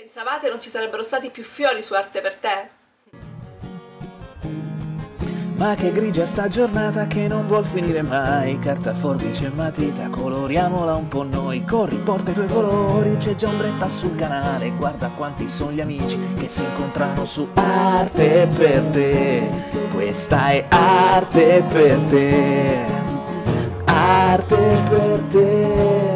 Pensavate non ci sarebbero stati più fiori su Arte per te? Ma che grigia sta giornata che non vuol finire mai. Carta, forbice e matita, coloriamola un po' noi. Corri, porta i tuoi colori, c'è già ombretta sul canale. Guarda quanti sono gli amici che si incontrano su Arte per te. Questa è Arte per te. Arte per te.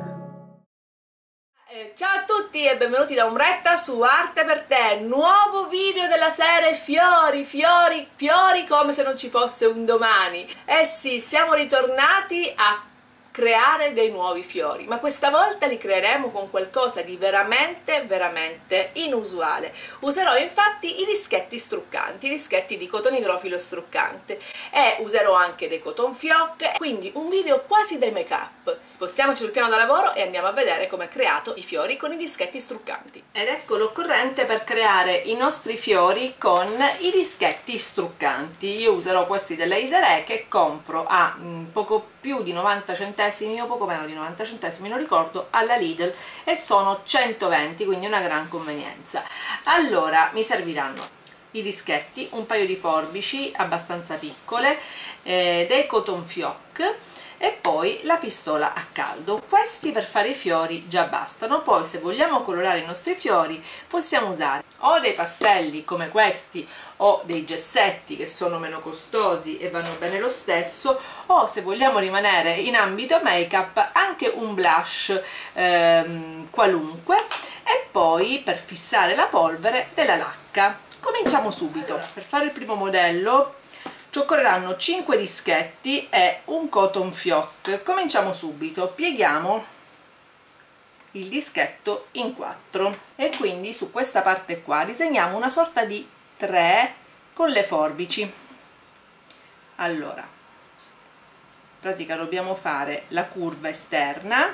Ciao a tutti e benvenuti da Ombretta su Arte per te, nuovo video della serie fiori, fiori, fiori come se non ci fosse un domani. Eh sì, siamo ritornati a creare dei nuovi fiori, ma questa volta li creeremo con qualcosa di veramente, veramente inusuale. Userò infatti i dischetti struccanti, i dischetti di cotonidrofilo struccante e userò anche dei cotton fioc, quindi un video quasi dai make up. Spostiamoci sul piano da lavoro e andiamo a vedere come ho creato i fiori con i dischetti struccanti. Ed ecco l'occorrente per creare i nostri fiori con i dischetti struccanti. Io userò questi della Iserè che compro a poco più di 90 centesimi o poco meno di 90 centesimi, non ricordo, alla Lidl, e sono 120, quindi una gran convenienza. Allora mi serviranno i dischetti, un paio di forbici abbastanza piccole, dei cotton fioc e poi la pistola a caldo. Questi per fare i fiori già bastano. Poi se vogliamo colorare i nostri fiori possiamo usare o dei pastelli come questi o dei gessetti che sono meno costosi e vanno bene lo stesso, o se vogliamo rimanere in ambito make up anche un blush qualunque, e poi per fissare la polvere della lacca. Cominciamo subito. Per fare il primo modello ci occorreranno 5 dischetti e un cotton fioc. Cominciamo subito, pieghiamo il dischetto in 4 e quindi su questa parte qua disegniamo una sorta di 3 con le forbici. Allora, in pratica dobbiamo fare la curva esterna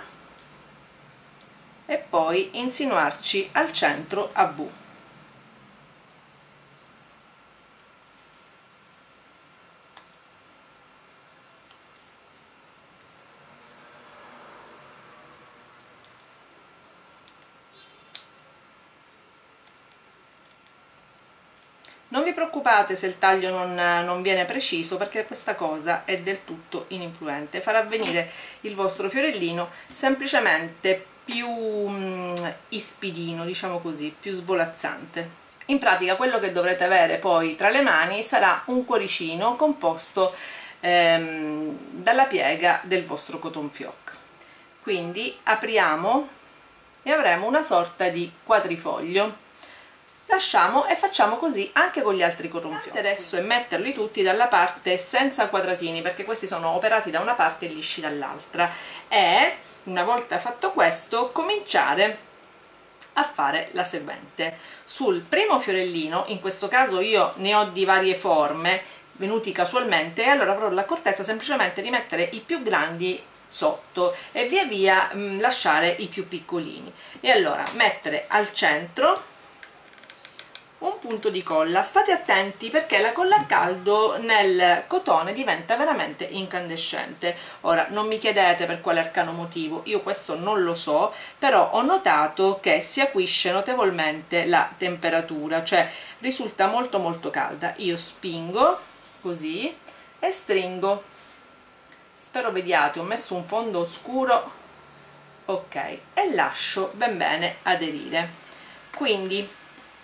e poi insinuarci al centro a V. Non vi preoccupate se il taglio non viene preciso, perché questa cosa è del tutto ininfluente, farà venire il vostro fiorellino semplicemente più ispidino, diciamo così, più svolazzante. In pratica quello che dovrete avere poi tra le mani sarà un cuoricino composto dalla piega del vostro cotton fioc. Quindi apriamo e avremo una sorta di quadrifoglio. Lasciamo e facciamo così anche con gli altri cotton fioc. Adesso è metterli tutti dalla parte senza quadratini, perché questi sono operati da una parte e lisci dall'altra, e una volta fatto questo cominciare a fare la seguente. Sul primo fiorellino, in questo caso io ne ho di varie forme venuti casualmente, e allora avrò l'accortezza semplicemente di mettere i più grandi sotto e via via lasciare i più piccolini, e allora mettere al centro un punto di colla. State attenti perché la colla a caldo nel cotone diventa veramente incandescente. Ora non mi chiedete per quale arcano motivo, io questo non lo so, però ho notato che si acuisce notevolmente la temperatura, cioè risulta molto molto calda. Io spingo così e stringo, spero vediate, ho messo un fondo scuro, ok, e lascio ben bene aderire. Quindi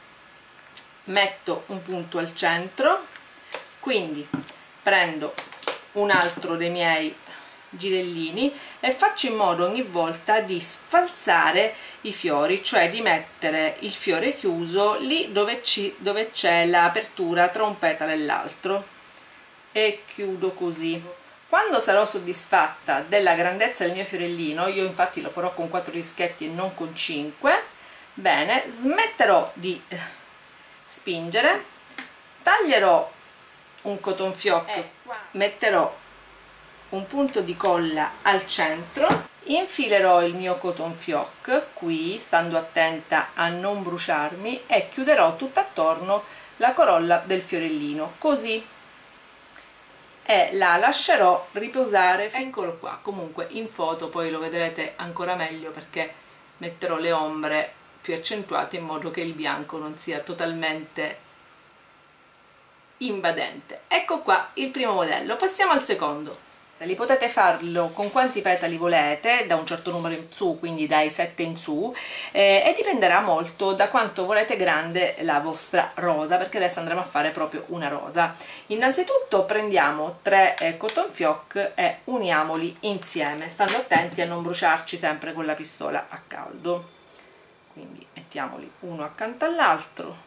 metto un punto al centro, quindi prendo un altro dei miei girellini e faccio in modo ogni volta di sfalzare i fiori, cioè di mettere il fiore chiuso lì dove c'è l'apertura tra un petalo e l'altro, e chiudo così. Quando sarò soddisfatta della grandezza del mio fiorellino, io infatti lo farò con 4 dischetti e non con 5, bene, smetterò di spingere, taglierò un cotton fioc, metterò un punto di colla al centro, infilerò il mio cotton fioc qui, stando attenta a non bruciarmi, e chiuderò tutto attorno la corolla del fiorellino, così, e la lascerò riposare. Eccolo qua. Comunque in foto poi lo vedrete ancora meglio perché metterò le ombre più accentuate in modo che il bianco non sia totalmente invadente. Ecco qua il primo modello. Passiamo al secondo. Potete farlo con quanti petali volete, da un certo numero in su, quindi dai 7 in su, e dipenderà molto da quanto volete grande la vostra rosa, perché adesso andremo a fare proprio una rosa. Innanzitutto prendiamo 3 cotton fioc e uniamoli insieme, stando attenti a non bruciarci sempre con la pistola a caldo. Quindi mettiamoli uno accanto all'altro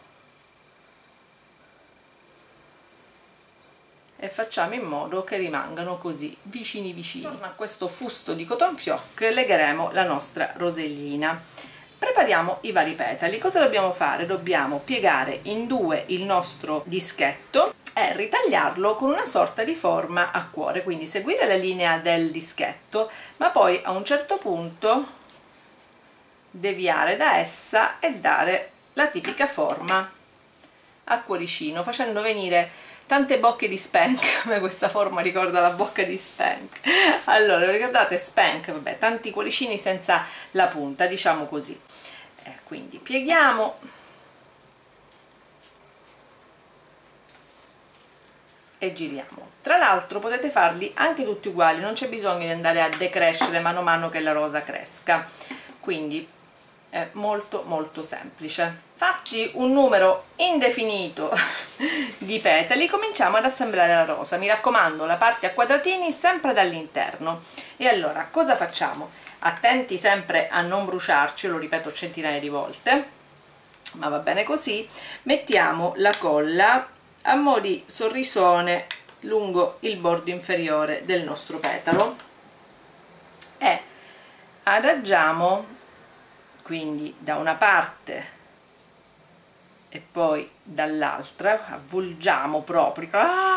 e facciamo in modo che rimangano così vicini vicini. Intorno a questo fusto di cotton fioc legheremo la nostra rosellina. Prepariamo i vari petali. Cosa dobbiamo fare? Dobbiamo piegare in due il nostro dischetto e ritagliarlo con una sorta di forma a cuore, quindi seguire la linea del dischetto, ma poi a un certo punto deviare da essa e dare la tipica forma a cuoricino, facendo venire tante bocche di Spank. A me questa forma ricorda la bocca di Spank. Allora, ricordate Spank? Vabbè, tanti cuoricini senza la punta, diciamo così. Quindi pieghiamo e giriamo. Tra l'altro potete farli anche tutti uguali, non c'è bisogno di andare a decrescere mano a mano che la rosa cresca, quindi è molto molto semplice. Fatti un numero indefinito di petali, cominciamo ad assemblare la rosa. Mi raccomando, la parte a quadratini sempre dall'interno. E allora cosa facciamo? Attenti sempre a non bruciarci, lo ripeto centinaia di volte, ma va bene così. Mettiamo la colla a mo' di sorrisone lungo il bordo inferiore del nostro petalo e adagiamo quindi da una parte e poi dall'altra, avvolgiamo proprio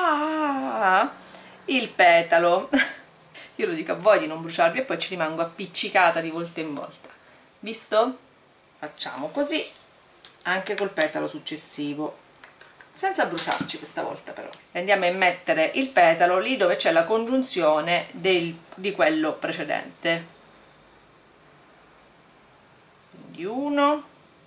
il petalo. Io lo dico a voi di non bruciarvi e poi ci rimango appiccicata di volta in volta, visto? Facciamo così anche col petalo successivo, senza bruciarci questa volta però. E andiamo a mettere il petalo lì dove c'è la congiunzione di quello precedente, quindi uno,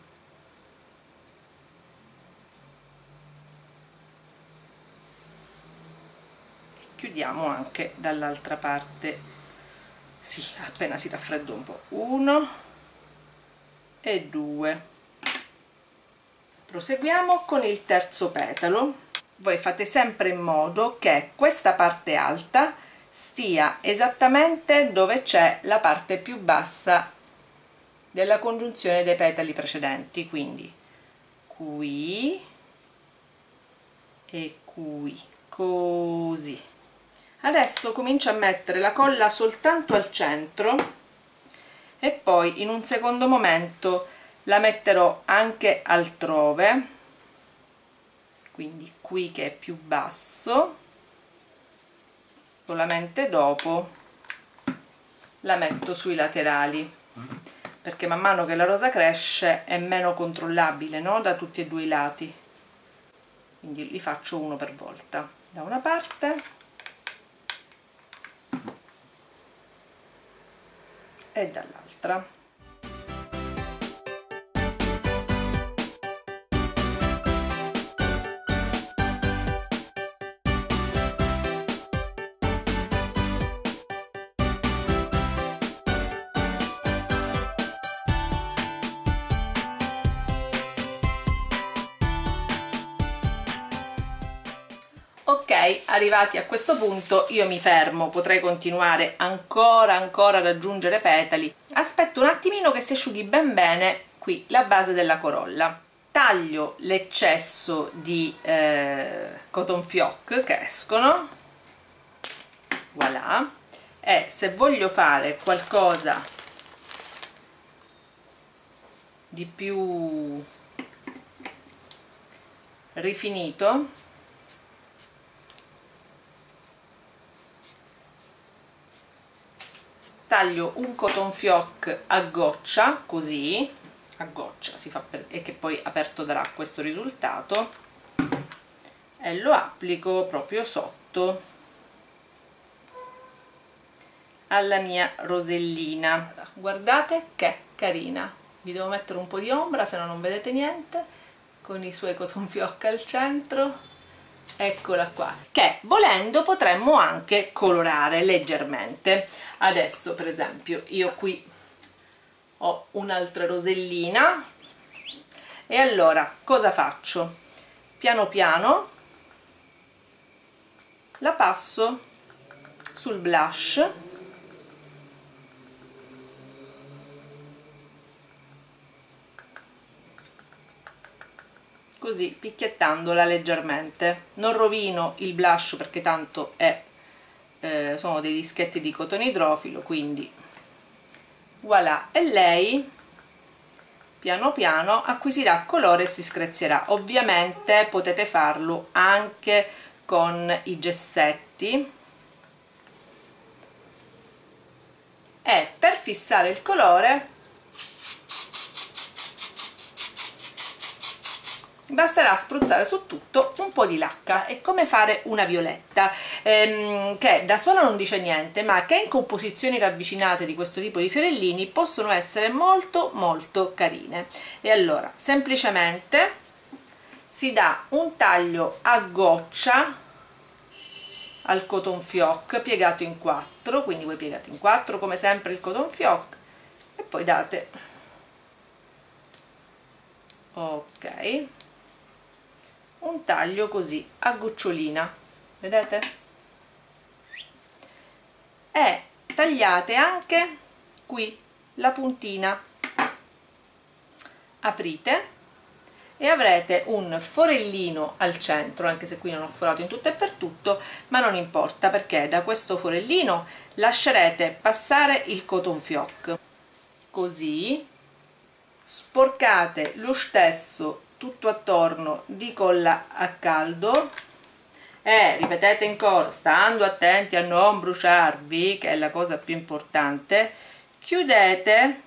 e chiudiamo anche dall'altra parte, sì, appena si raffredda un po', uno e due. Proseguiamo con il terzo petalo. Voi fate sempre in modo che questa parte alta stia esattamente dove c'è la parte più bassa della congiunzione dei petali precedenti, quindi qui e qui, così. Adesso comincio a mettere la colla soltanto al centro e poi in un secondo momento la metterò anche altrove, quindi qui che è più basso, solamente dopo la metto sui laterali, perché man mano che la rosa cresce è meno controllabile, no? Da tutti e due i lati, quindi li faccio uno per volta, da una parte e dall'altra. Ok, arrivati a questo punto io mi fermo, potrei continuare ancora ad aggiungere petali. Aspetto un attimino che si asciughi ben bene qui la base della corolla. Taglio l'eccesso di cotton fioc che escono, voilà, e se voglio fare qualcosa di più rifinito, taglio un cotton fioc a goccia, così, a goccia si fa e che poi aperto darà questo risultato, e lo applico proprio sotto alla mia rosellina. Guardate che carina, vi devo mettere un po' di ombra, se no non vedete niente, con i suoi cotton fioc al centro, eccola qua, che volendo potremmo anche colorare leggermente. Adesso per esempio io qui ho un'altra rosellina e allora cosa faccio? Piano piano la passo sul blush, così picchiettandola leggermente. Non rovino il blush perché tanto è, sono dei dischetti di cotone idrofilo, quindi voilà, e lei piano piano acquisirà colore e si screzierà. Ovviamente potete farlo anche con i gessetti, e per fissare il colore basterà spruzzare su tutto un po' di lacca. È come fare una violetta, che da sola non dice niente, ma che in composizioni ravvicinate di questo tipo di fiorellini possono essere molto molto carine. E allora semplicemente si dà un taglio a goccia al cotton fioc piegato in 4, quindi voi piegate in 4 come sempre il cotton fioc e poi date, ok, un taglio così a gocciolina, vedete? E tagliate anche qui la puntina, aprite e avrete un forellino al centro, anche se qui non ho forato in tutto e per tutto, ma non importa, perché da questo forellino lascerete passare il cotton fioc, così sporcate lo stesso tutto attorno di colla a caldo e ripetete in coro, stando attenti a non bruciarvi, che è la cosa più importante. Chiudete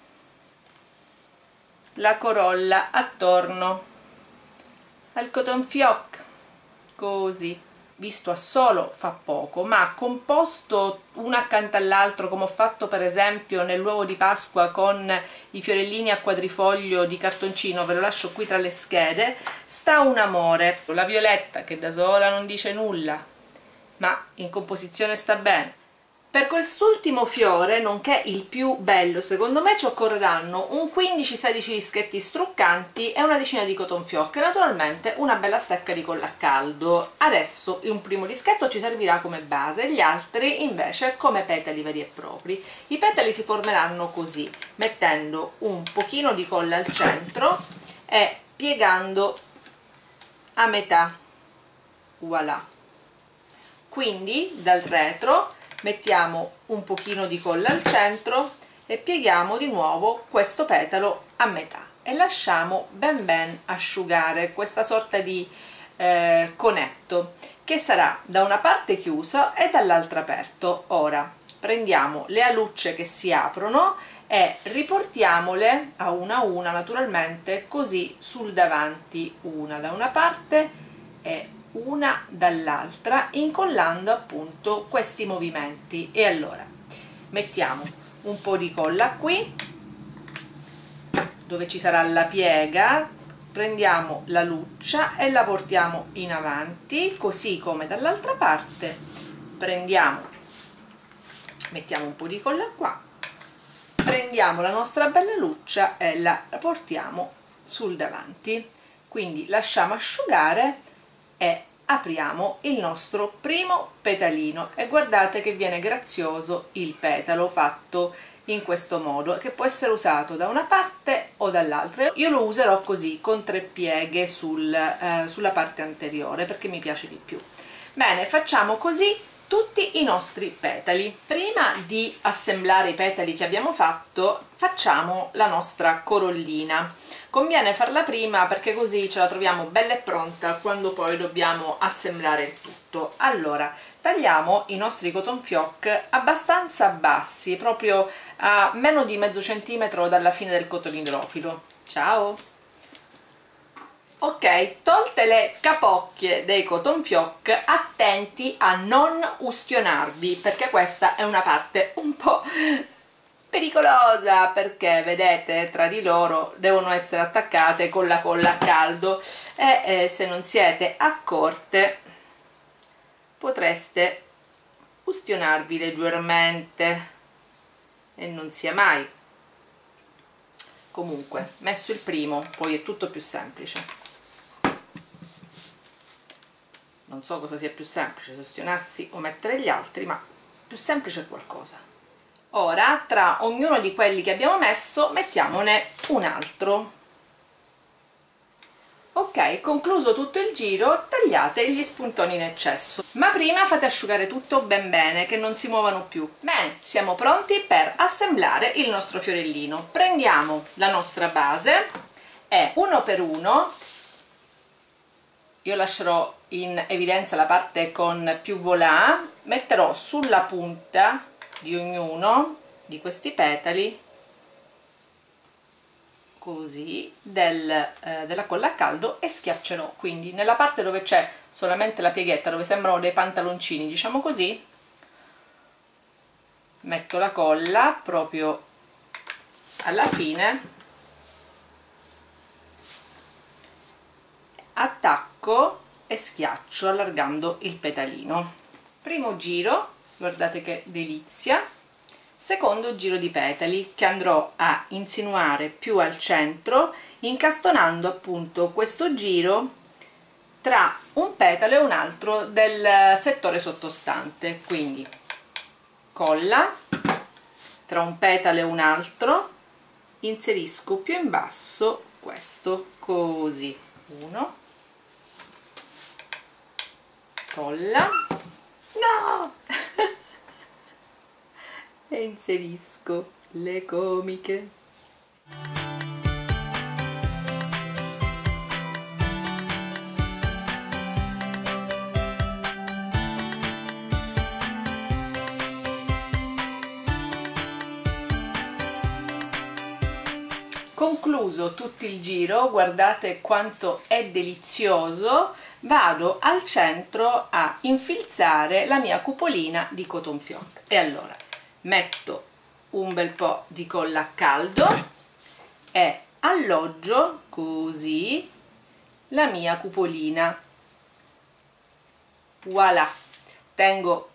la corolla attorno al cotton fioc, così. Visto a solo fa poco, ma composto uno accanto all'altro, come ho fatto per esempio nell'uovo di Pasqua con i fiorellini a quadrifoglio di cartoncino, ve lo lascio qui tra le schede, sta un amore. La violetta, che da sola non dice nulla, ma in composizione sta bene. Per quest'ultimo fiore, nonché il più bello secondo me, ci occorreranno un 15-16 dischetti struccanti e una decina di cotton fioc e naturalmente una bella stecca di colla a caldo. Adesso un primo dischetto ci servirà come base, gli altri invece come petali veri e propri. I petali si formeranno così, mettendo un pochino di colla al centro e piegando a metà, voilà. Quindi dal retro mettiamo un pochino di colla al centro e pieghiamo di nuovo questo petalo a metà e lasciamo ben asciugare questa sorta di conetto, che sarà da una parte chiuso e dall'altra aperto. Ora prendiamo le alucce che si aprono e riportiamole a una naturalmente, così sul davanti, una da una parte e una dall'altra, incollando appunto questi movimenti. E allora mettiamo un po' di colla qui dove ci sarà la piega, prendiamo la luccia e la portiamo in avanti, così come dall'altra parte. Prendiamo, mettiamo un po' di colla qua, prendiamo la nostra bella luccia e la portiamo sul davanti, quindi lasciamo asciugare e apriamo il nostro primo petalino e guardate che viene grazioso il petalo fatto in questo modo, che può essere usato da una parte o dall'altra. Io lo userò così, con 3 pieghe sulla parte anteriore, perché mi piace di più. Bene, facciamo così tutti i nostri petali. Prima di assemblare i petali che abbiamo fatto, facciamo la nostra corollina. Conviene farla prima perché così ce la troviamo bella e pronta quando poi dobbiamo assemblare il tutto. Allora, tagliamo i nostri cotton fioc abbastanza bassi, proprio a meno di mezzo centimetro dalla fine del cotone idrofilo. Ciao! Ok, tolte le capocchie dei cotton fioc, attenti a non ustionarvi, perché questa è una parte un po' pericolosa, perché vedete tra di loro devono essere attaccate con la colla a caldo e se non siete accorte potreste ustionarvi leggermente e non sia mai. Comunque, messo il primo, poi è tutto più semplice. Non so cosa sia più semplice, se ustionarsi o mettere gli altri, ma più semplice è qualcosa. Ora, tra ognuno di quelli che abbiamo messo, mettiamone un altro. Ok, concluso tutto il giro, tagliate gli spuntoni in eccesso, ma prima fate asciugare tutto ben bene, che non si muovano più. Bene, siamo pronti per assemblare il nostro fiorellino. Prendiamo la nostra base e uno per uno, io lascerò in evidenza la parte con più volant, metterò sulla punta di ognuno di questi petali così della colla a caldo e schiaccerò, quindi nella parte dove c'è solamente la pieghetta, dove sembrano dei pantaloncini, diciamo così, metto la colla proprio alla fine, attacco e schiaccio allargando il petalino. Primo giro, guardate che delizia. Secondo giro di petali che andrò a insinuare più al centro, incastonando appunto questo giro tra un petalo e un altro del settore sottostante. Quindi colla tra un petalo e un altro, inserisco più in basso questo, così, uno, colla, no! E inserisco le gomiche. Concluso tutto il giro, guardate quanto è delizioso, vado al centro a infilzare la mia cupolina di cotton fioc. E allora metto un bel po' di colla a caldo e alloggio così la mia cupolina. Voilà, tengo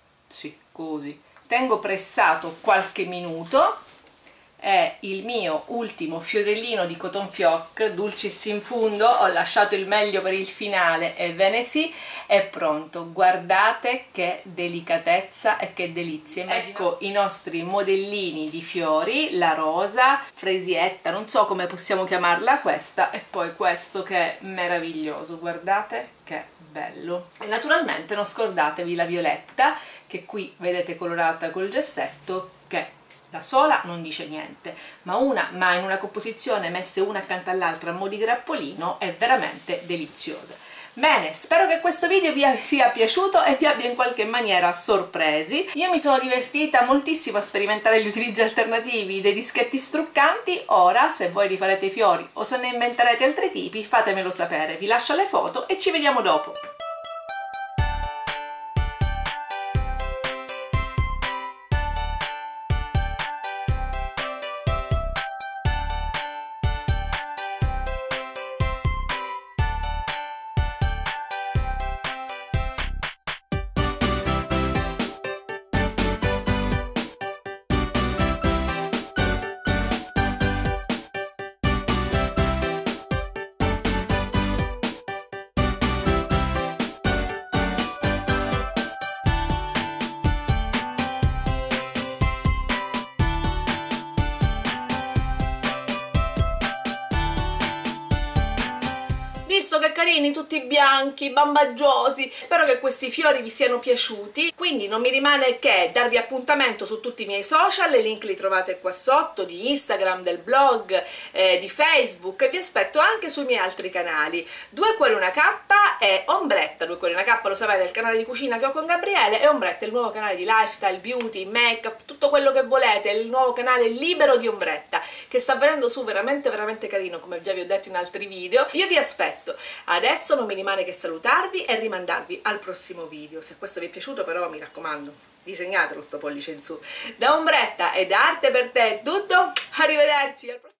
pressato qualche minuto è il mio ultimo fiorellino di cotton fioc, dulcis in fundo, ho lasciato il meglio per il finale e ve ne sì, è pronto. Guardate che delicatezza e che delizia. Ecco i nostri modellini di fiori, la rosa, fresietta, non so come possiamo chiamarla questa, e poi questo che è meraviglioso, guardate che bello. E naturalmente non scordatevi la violetta, che qui vedete colorata col gessetto, che da sola non dice niente, ma in una composizione messe una accanto all'altra a mo' di grappolino è veramente deliziosa. Bene, spero che questo video vi sia piaciuto e vi abbia in qualche maniera sorpresi. Io mi sono divertita moltissimo a sperimentare gli utilizzi alternativi dei dischetti struccanti. Ora, se voi rifarete i fiori o se ne inventerete altri tipi, fatemelo sapere. Vi lascio le foto e ci vediamo dopo. Visto che carini, tutti bianchi, bambagiosi, spero che questi fiori vi siano piaciuti, quindi non mi rimane che darvi appuntamento su tutti i miei social, i link li trovate qua sotto, di Instagram, del blog, di Facebook, e vi aspetto anche sui miei altri canali, Due Cuori Una Cappa e Ombretta. Due Cuori Una Cappa, lo sapete, è il canale di cucina che ho con Gabriele, e Ombretta è il nuovo canale di lifestyle, beauty, make up, tutto quello che volete, è il nuovo canale libero di Ombretta, che sta venendo su veramente carino, come già vi ho detto in altri video. Io vi aspetto progetto. Adesso non mi rimane che salutarvi e rimandarvi al prossimo video. Se questo vi è piaciuto però mi raccomando, disegnatelo sto pollice in su. Da Ombretta e da Arte per Te è tutto, arrivederci!